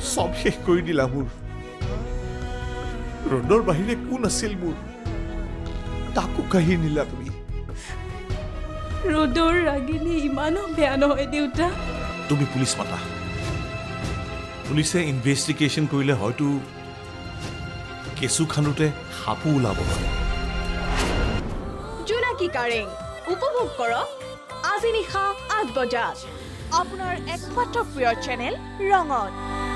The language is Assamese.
সব শেষ কৰি দিলা মোৰ ৰ'দৰ বাহিৰে কোন আছিল মোৰ তাকো কাঢ়ি নিলা তুমি ৰ'দৰ ৰাগিনী ইমানো বেয়া নহয় দেউতা তুমি পুলিচ মাতা পুলিচে ইনভেষ্টিগেশ্যন কৰিলে হয়তো কেঁচু খান্দোতে সাপো ওলাব পাৰে জোনাকী কাৰেং উপভোগ কৰক আজি নিশা ৮ বজাত আপোনাৰ একমাত্ৰ প্ৰিয় চেনেল ৰঙত